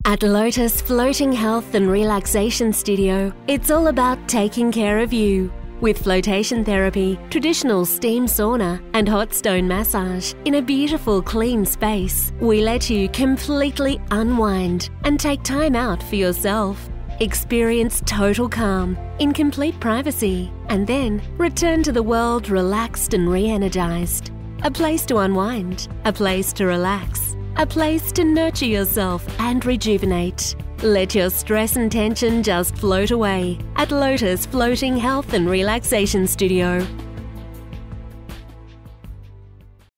At Lotus Floating Health and Relaxation Studio, it's all about taking care of you. With flotation therapy, traditional steam sauna, and hot stone massage in a beautiful, clean space, we let you completely unwind and take time out for yourself. Experience total calm in complete privacy, and then return to the world relaxed and re-energized. A place to unwind, a place to relax, a place to nurture yourself and rejuvenate. Let your stress and tension just float away at Lotus Floating Health and Relaxation Studio.